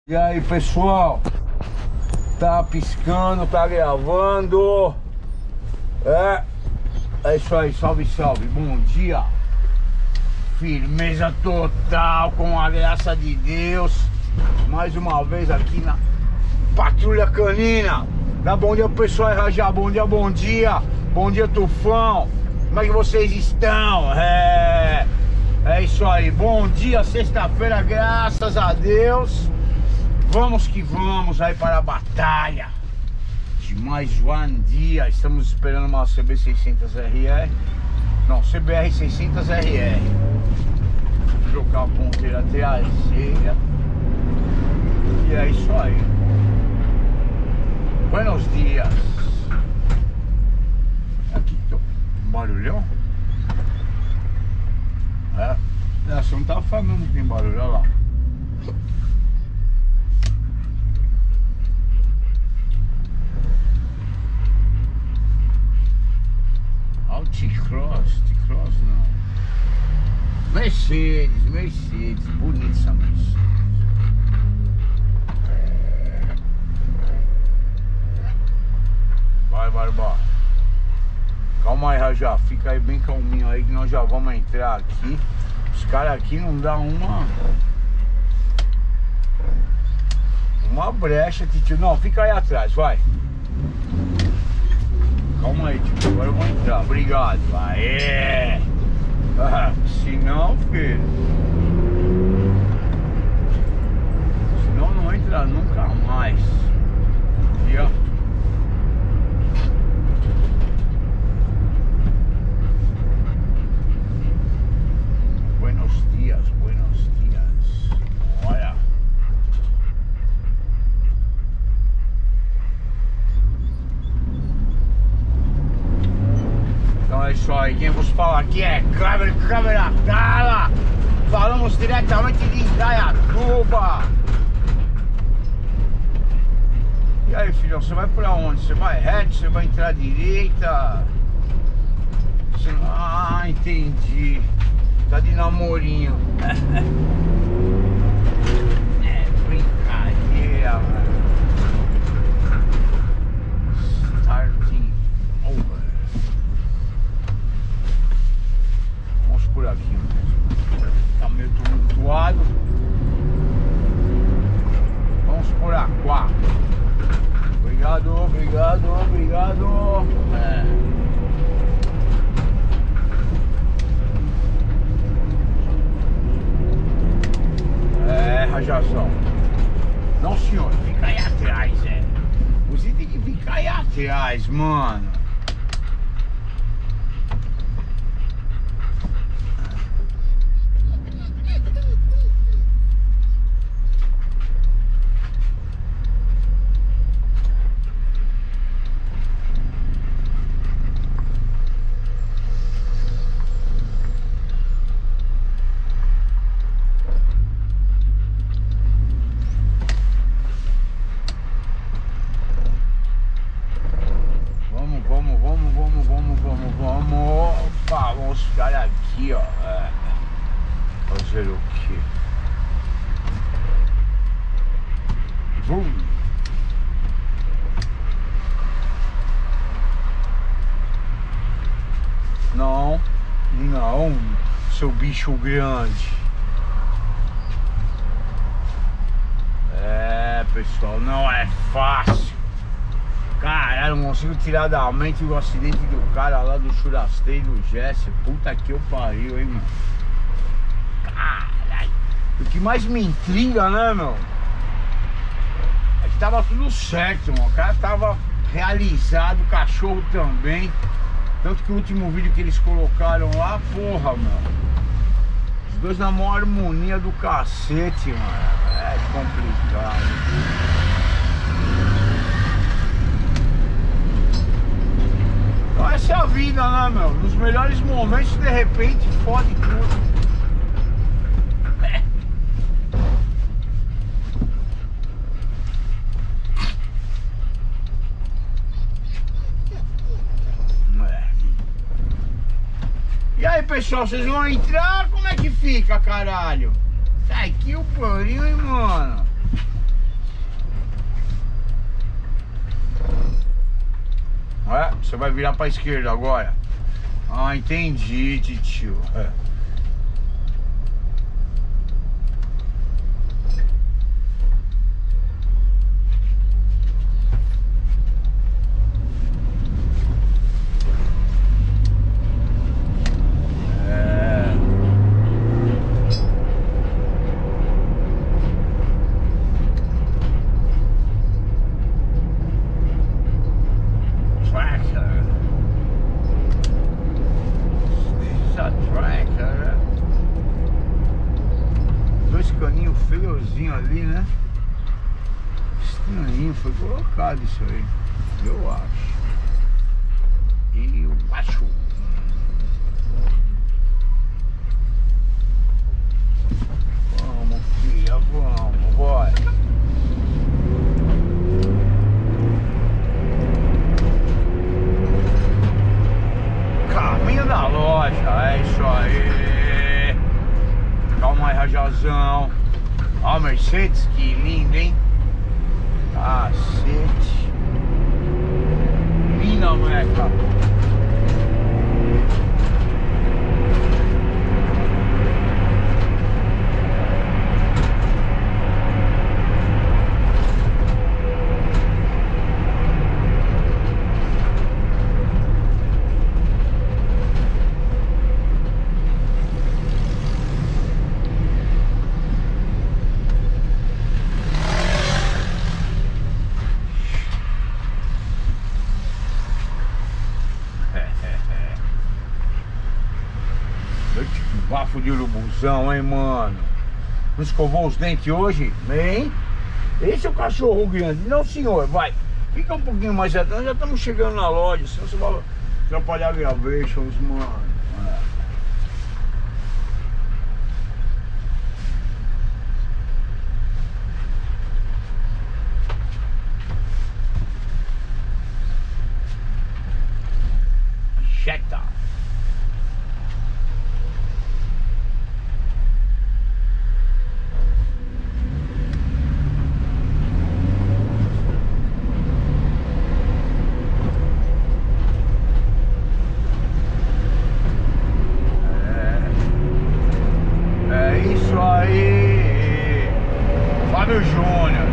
E aí, pessoal, tá piscando, tá gravando. É isso aí, salve, salve, bom dia. Firmeza total, com a graça de Deus. Mais uma vez aqui na Patrulha Canina. Dá bom dia pro pessoal aí, Rajá, bom dia, bom dia. Bom dia, Tufão. Como é que vocês estão? É isso aí, bom dia, sexta-feira, graças a Deus. Vamos que vamos aí para a batalha de mais um dia. Estamos esperando uma CB600RR. Não, CBR600RR. Trocar a ponteira traseira. E é isso aí. Buenos dias. Aqui tô um barulhão. Você não tava falando que tem barulho, olha lá. T-Cross não. Mercedes, bonita essa Mercedes. Vai, Barba. Calma aí, Rajá, fica aí bem calminho aí que nós já vamos entrar aqui. Os caras aqui não dão uma brecha, tio. Não, fica aí atrás, vai. Calma aí, tio, agora eu vou entrar, obrigado. Aê! Se não, filho, senão não entra nunca mais. Aqui, ó. Buenos dias. Olha. Então é isso aí, quem vos fala aqui é Câmera Tala. Falamos diretamente de Indaiatuba. E aí, filhão, você vai pra onde? Você vai reto? Você vai entrar à direita? Ah, entendi. Tá de namorinho. É brincadeira, mano. Starting over. Vamos por aqui mesmo. Tá meio tumultuado. Vamos por aquá. Obrigado. Rajazão. Não, senhor, fica aí atrás, Você tem que ficar aí atrás, mano. Vamos ficar aqui, ó. Fazer o quê? Vum. Não, seu bicho grande. Pessoal, não é fácil. Caralho, não consigo tirar da mente o acidente do cara lá do churasteiro do Jesse. Puta que eu pariu, hein, mano. Caralho. O que mais me intriga, né, meu? É que tava tudo certo, mano. O cara tava realizado, o cachorro também. Tanto que o último vídeo que eles colocaram lá, porra, mano. Os dois na maior harmonia do cacete, mano. É complicado. Então essa é a vida, né, meu? Nos melhores momentos, de repente, fode tudo. E aí, pessoal, vocês vão entrar? Como é que fica, caralho? Tá aqui o pariu, hein, mano? Você vai virar pra esquerda agora. Ah, entendi, tio. Ali, né? Estranho, foi colocado isso aí, eu acho. E o baixo. Vamos, filha, vamos, bora. Caminho da loja, é isso aí. Calma aí, Rajazão. Ó, Mercedes, que linda, hein? Cacete. Linda, moleca. Bafo de urubuzão, hein, mano? Não escovou os dentes hoje? Hein? Esse é o cachorro grande. Não, senhor, vai. Fica um pouquinho mais atrás, já estamos chegando na loja. Senão você vai atrapalhar gravations, mano. Jetta. Fábio Júnior.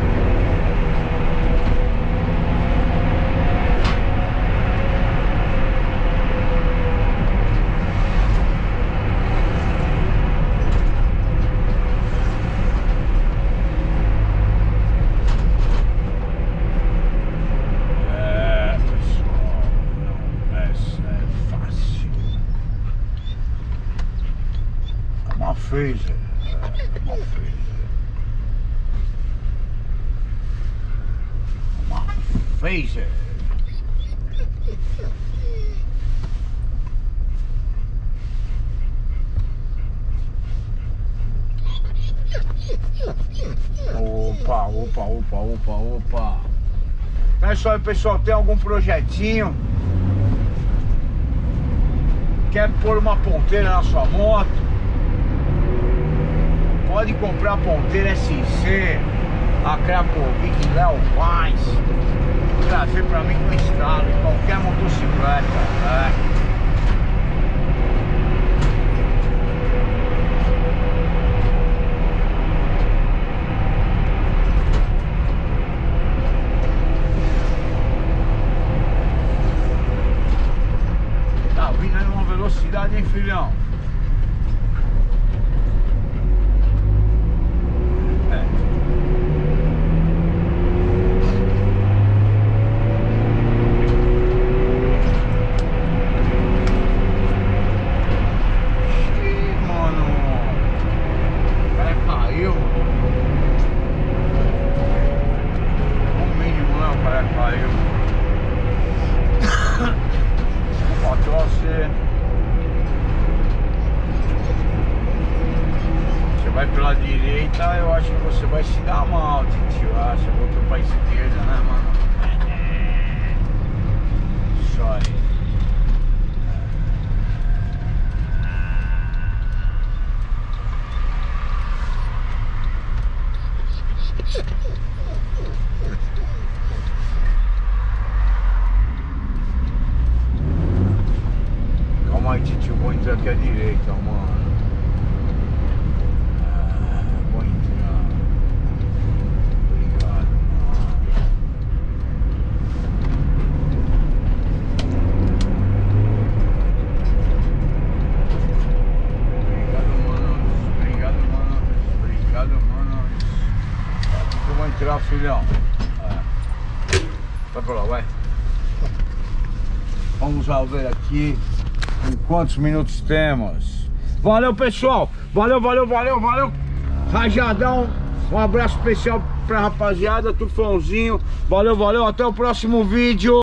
Pessoal, não, essa é fácil. É uma Phaser. É uma Phaser. Phaser. Opa. Não é só aí, pessoal, tem algum projetinho? Quer pôr uma ponteira na sua moto? Pode comprar a ponteira SC, a Krakovic Léo Vaz. Trazer pra mim com estado em qualquer motocicleta, né? Tá vindo aí numa velocidade, hein, filhão? Você vai pela direita, eu acho que você vai se dar mal, tio. Ah, você voltou pra esquerda, né, mano? Isso aí. filhão. Vai pra lá, vai. Vamos lá ver aqui em quantos minutos temos. Valeu, pessoal. Valeu. Rajadão. Um abraço especial pra rapaziada, Tufãozinho. Valeu. Até o próximo vídeo.